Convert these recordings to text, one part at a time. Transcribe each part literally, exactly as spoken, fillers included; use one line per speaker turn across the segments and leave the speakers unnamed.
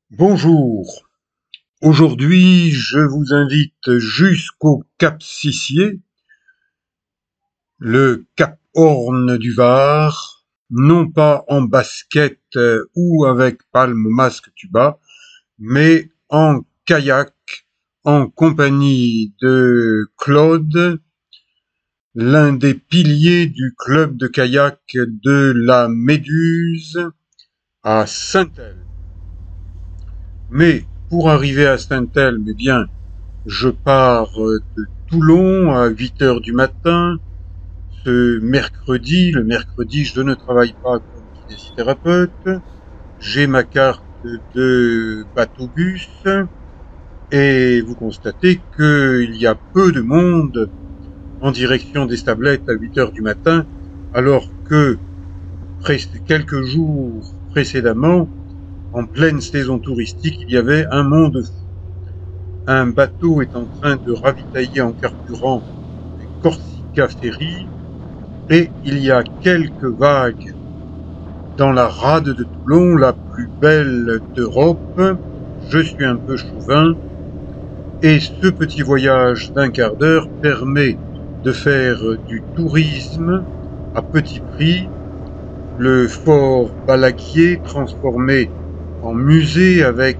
Bonjour, aujourd'hui je vous invite jusqu'au Cap Sissier, le Cap Horn du Var, non pas en basket euh, ou avec palme, masque, tuba, mais en kayak en compagnie de Claude, l'un des piliers du club de kayak de la Méduse à Saint-Elme. Mais pour arriver à Saint-Elme, eh bien, je pars de Toulon à huit heures du matin. Ce mercredi, le mercredi, je ne travaille pas comme kinésithérapeute. J'ai ma carte de bateau-bus et vous constatez qu'il y a peu de monde en direction des Stablettes à huit heures du matin, alors que quelques jours précédemment, en pleine saison touristique, il y avait un monde fou. Un bateau est en train de ravitailler en carburant les Corsica Ferry et il y a quelques vagues dans la rade de Toulon, la plus belle d'Europe. Je suis un peu chauvin et ce petit voyage d'un quart d'heure permet de faire du tourisme à petit prix. Le fort Balaguier transformé en musée avec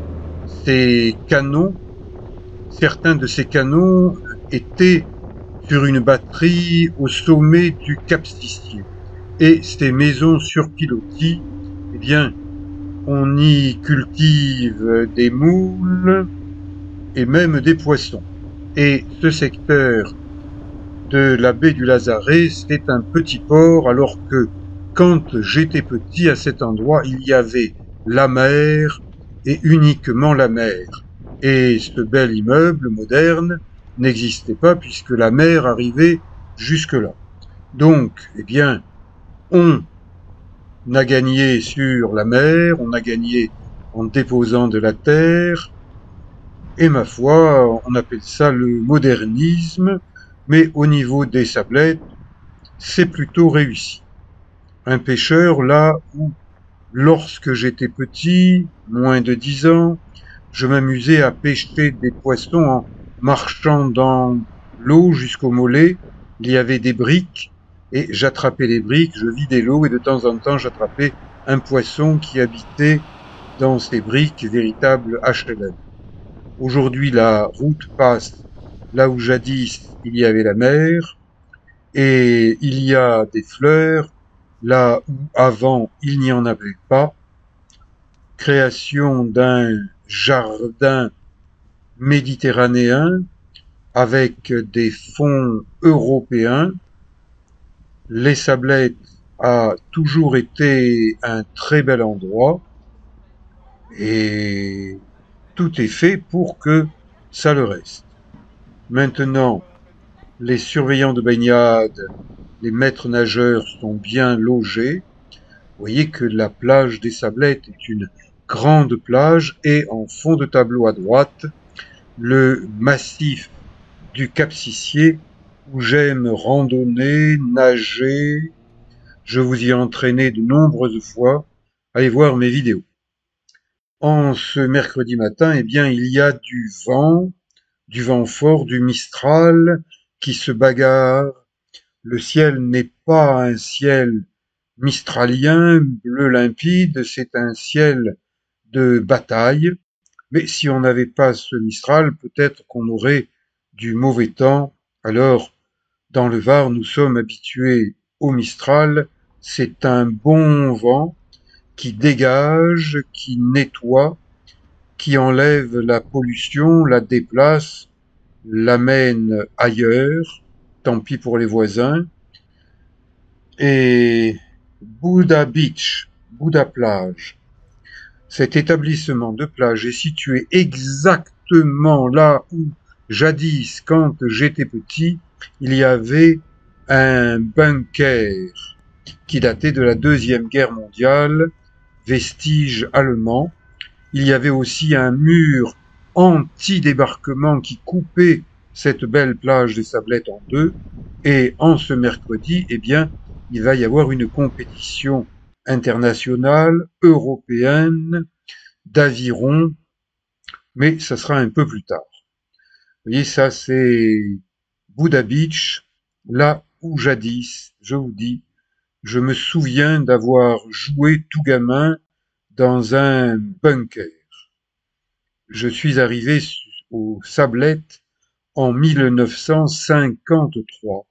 ses canons. Certains de ces canons étaient sur une batterie au sommet du Cap Sissier. Et ces maisons sur pilotis, eh bien, on y cultive des moules et même des poissons. Et ce secteur de la baie du Lazaret, c'est un petit port, alors que quand j'étais petit à cet endroit, il y avait la mer et uniquement la mer. Et ce bel immeuble moderne n'existait pas puisque la mer arrivait jusque-là. Donc, eh bien, on a gagné sur la mer, on a gagné en déposant de la terre, et ma foi, on appelle ça le modernisme, mais au niveau des sablettes, c'est plutôt réussi. Un pêcheur, là où, lorsque j'étais petit, moins de dix ans, je m'amusais à pêcher des poissons en marchant dans l'eau jusqu'au mollet. Il y avait des briques et j'attrapais les briques, je vidais l'eau et de temps en temps j'attrapais un poisson qui habitait dans ces briques, véritables H L M. Aujourd'hui, la route passe là où jadis il y avait la mer et il y a des fleurs là où avant il n'y en avait pas. Création d'un jardin méditerranéen avec des fonds européens. Les Sablettes a toujours été un très bel endroit et tout est fait pour que ça le reste. Maintenant, les surveillants de baignade, les maîtres nageurs sont bien logés. Vous voyez que la plage des Sablettes est une grande plage et en fond de tableau à droite, le massif du Cap Sissier où j'aime randonner, nager. Je vous y ai entraîné de nombreuses fois. Allez voir mes vidéos. En ce mercredi matin, eh bien, il y a du vent, du vent fort, du Mistral qui se bagarre. Le ciel n'est pas un ciel mistralien, bleu limpide, c'est un ciel de bataille. Mais si on n'avait pas ce Mistral, peut-être qu'on aurait du mauvais temps. Alors, dans le Var, nous sommes habitués au Mistral. C'est un bon vent qui dégage, qui nettoie, qui enlève la pollution, la déplace, l'amène ailleurs. Tant pis pour les voisins. Et Buddha Beach, Buddha Plage. Cet établissement de plage est situé exactement là où, jadis, quand j'étais petit, il y avait un bunker qui datait de la Deuxième Guerre mondiale, vestige allemand. Il y avait aussi un mur anti-débarquement qui coupait cette belle plage des Sablettes en deux. Et en ce mercredi, eh bien, il va y avoir une compétition internationale, européenne, d'aviron, mais ça sera un peu plus tard. Vous voyez, ça c'est Buda Beach, là où jadis, je vous dis, je me souviens d'avoir joué tout gamin dans un bunker. Je suis arrivé aux Sablettes en mille neuf cent cinquante-trois.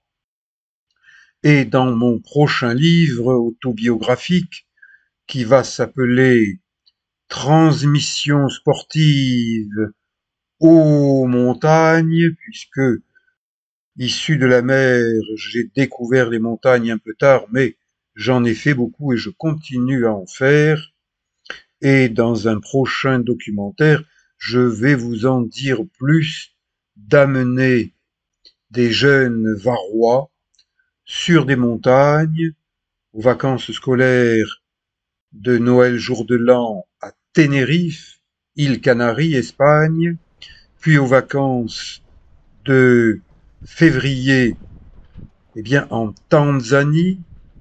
Et dans mon prochain livre autobiographique, qui va s'appeler Transmission sportive aux montagnes, puisque issu de la mer, j'ai découvert les montagnes un peu tard, mais j'en ai fait beaucoup et je continue à en faire. Et dans un prochain documentaire, je vais vous en dire plus, d'amener des jeunes Varois sur des montagnes, aux vacances scolaires de Noël jour de l'an à Tenerife, île Canaries, Espagne, puis aux vacances de février, eh bien, en Tanzanie,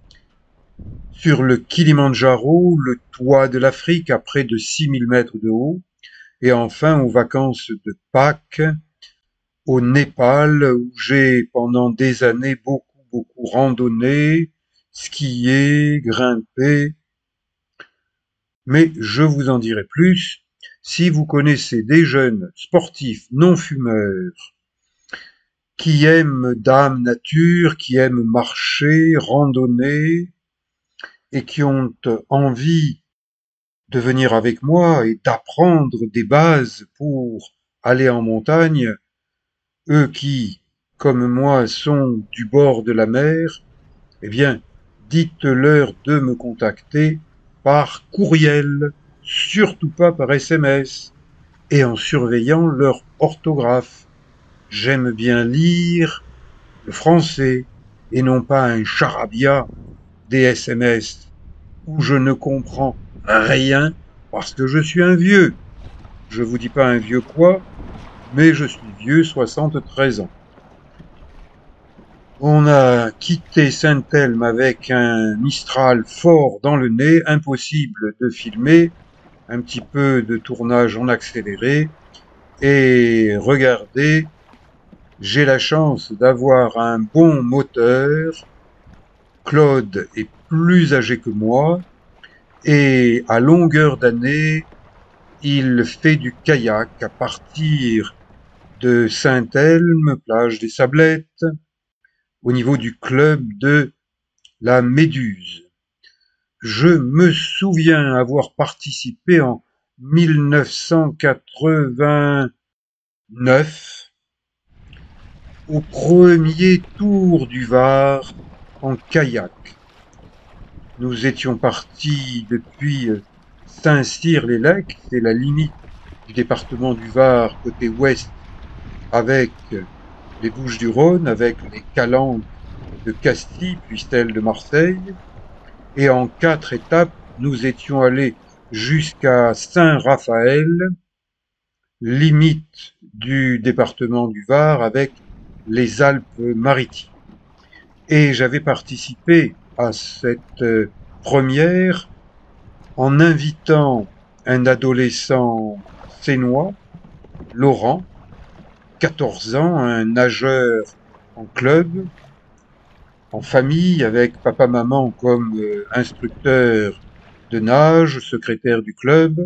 sur le Kilimandjaro, le toit de l'Afrique à près de six mille mètres de haut, et enfin aux vacances de Pâques, au Népal, où j'ai pendant des années beaucoup, beaucoup randonné, skié, grimpé. Mais je vous en dirai plus si vous connaissez des jeunes sportifs non fumeurs qui aiment Dame Nature, qui aiment marcher, randonner et qui ont envie de venir avec moi et d'apprendre des bases pour aller en montagne, eux qui, comme moi, sont du bord de la mer, eh bien, dites-leur de me contacter par courriel, surtout pas par S M S, et en surveillant leur orthographe. J'aime bien lire le français, et non pas un charabia des S M S, où je ne comprends rien parce que je suis un vieux. Je vous dis pas un vieux quoi, mais je suis vieux, soixante-treize ans. On a quitté Saint-Elme avec un Mistral fort dans le nez, impossible de filmer, un petit peu de tournage en accéléré, et regardez, j'ai la chance d'avoir un bon moteur. Claude est plus âgé que moi, et à longueur d'année, il fait du kayak à partir de Saint-Elme, plage des Sablettes, au niveau du club de la Méduse. Je me souviens avoir participé en mille neuf cent quatre-vingt-neuf au premier tour du Var en kayak. Nous étions partis depuis Saint-Cyr-les-Lacs, c'est la limite du département du Var côté ouest avec les Bouches-du-Rhône, avec les Calanques de Castille, puis celles de Marseille. Et en quatre étapes, nous étions allés jusqu'à Saint-Raphaël, limite du département du Var avec les Alpes-Maritimes. Et j'avais participé à cette première en invitant un adolescent sénois, Laurent, quatorze ans, un nageur en club, en famille, avec papa-maman comme euh, instructeur de nage, secrétaire du club.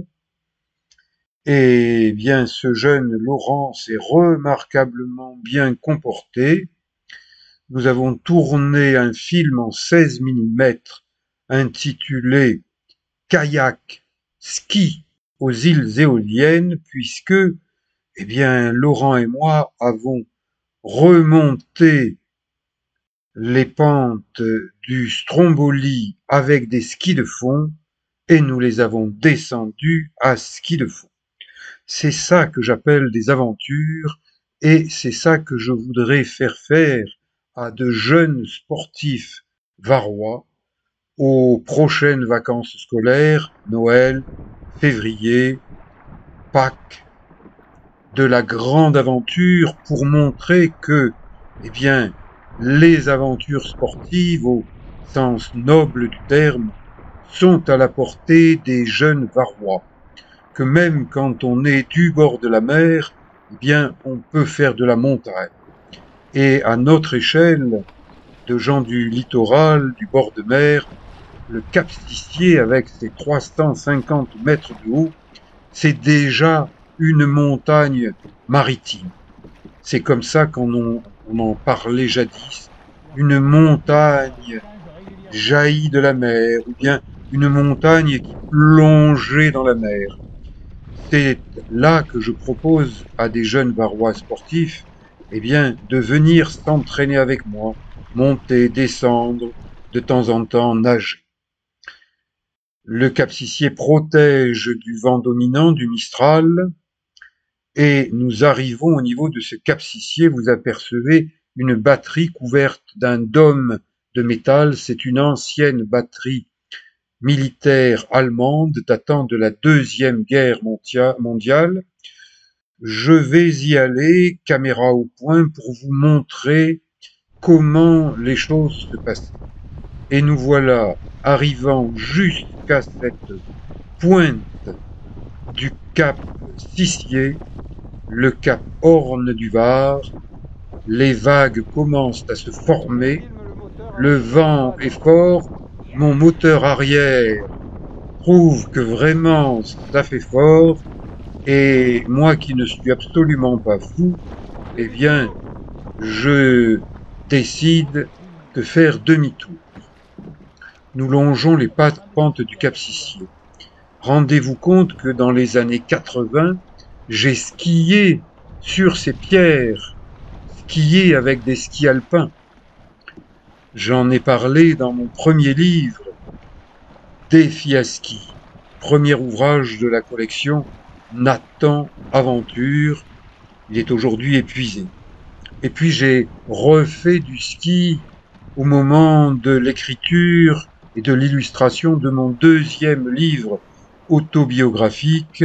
Et bien, ce jeune Laurent s'est remarquablement bien comporté. Nous avons tourné un film en seize millimètres intitulé Kayak ski aux îles éoliennes, puisque, eh bien, Laurent et moi avons remonté les pentes du Stromboli avec des skis de fond et nous les avons descendus à ski de fond. C'est ça que j'appelle des aventures et c'est ça que je voudrais faire faire à de jeunes sportifs varois aux prochaines vacances scolaires, Noël, février, Pâques, de la grande aventure pour montrer que, eh bien, les aventures sportives, au sens noble du terme, sont à la portée des jeunes Varois, que même quand on est du bord de la mer, eh bien, on peut faire de la montagne. Et à notre échelle, de gens du littoral, du bord de mer, le Cap Stissier, avec ses trois cent cinquante mètres de haut, c'est déjà une montagne maritime. C'est comme ça qu'on en, on en parlait jadis, une montagne jaillie de la mer, ou bien une montagne qui plongeait dans la mer. C'est là que je propose à des jeunes Varois sportifs, eh bien, de venir s'entraîner avec moi, monter, descendre, de temps en temps nager. Le Cap Stissier protège du vent dominant, du Mistral, et nous arrivons au niveau de ce Cap Stissier. Vous apercevez une batterie couverte d'un dôme de métal. C'est une ancienne batterie militaire allemande datant de la Deuxième Guerre mondiale. Je vais y aller, caméra au point, pour vous montrer comment les choses se passaient. Et nous voilà arrivant jusqu'à cette pointe du Cap Stissier, le Cap Horn du Var. Les vagues commencent à se former, le vent est fort, mon moteur arrière prouve que vraiment ça fait fort, et moi qui ne suis absolument pas fou, eh bien, je décide de faire demi-tour. Nous longeons les pentes du Cap Stissier. Rendez-vous compte que dans les années quatre-vingts, j'ai skié sur ces pierres, skié avec des skis alpins. J'en ai parlé dans mon premier livre, Défi à ski, premier ouvrage de la collection Nathan Aventure. Il est aujourd'hui épuisé. Et puis j'ai refait du ski au moment de l'écriture et de l'illustration de mon deuxième livre autobiographique,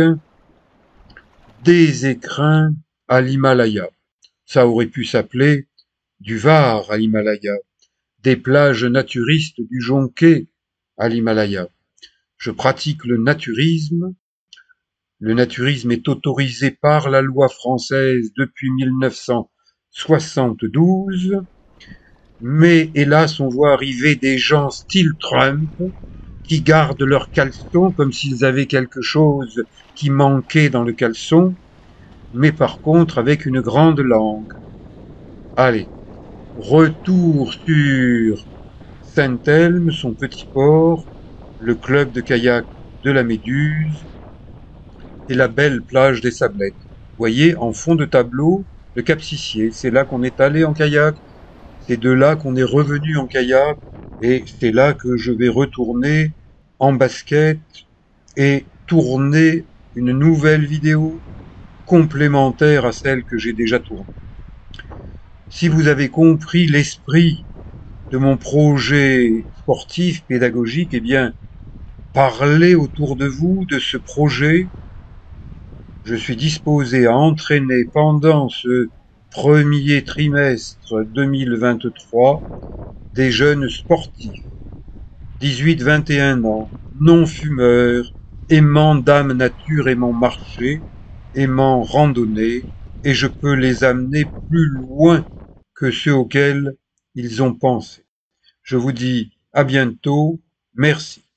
Des écrins à l'Himalaya. Ça aurait pu s'appeler Du Var à l'Himalaya, des plages naturistes du Jonquet à l'Himalaya. Je pratique le naturisme. Le naturisme est autorisé par la loi française depuis mille neuf cent soixante-douze, mais hélas on voit arriver des gens style Trump qui gardent leur caleçon comme s'ils avaient quelque chose qui manquait dans le caleçon, mais par contre avec une grande langue. Allez, retour sur Saint-Elme, son petit port, le club de kayak de la Méduse et la belle plage des Sablettes. Vous voyez, en fond de tableau, le Cap Stissier. C'est là qu'on est allé en kayak, c'est de là qu'on est revenu en kayak, et c'est là que je vais retourner en basket et tourner une nouvelle vidéo complémentaire à celle que j'ai déjà tournée. Si vous avez compris l'esprit de mon projet sportif, pédagogique, eh bien, parlez autour de vous de ce projet. Je suis disposé à entraîner pendant ce premier trimestre deux mille vingt-trois des jeunes sportifs, dix-huit vingt et un ans, non-fumeurs, aimant dame nature, aimant marcher, aimant randonner, et je peux les amener plus loin que ceux auxquels ils ont pensé. Je vous dis à bientôt, merci.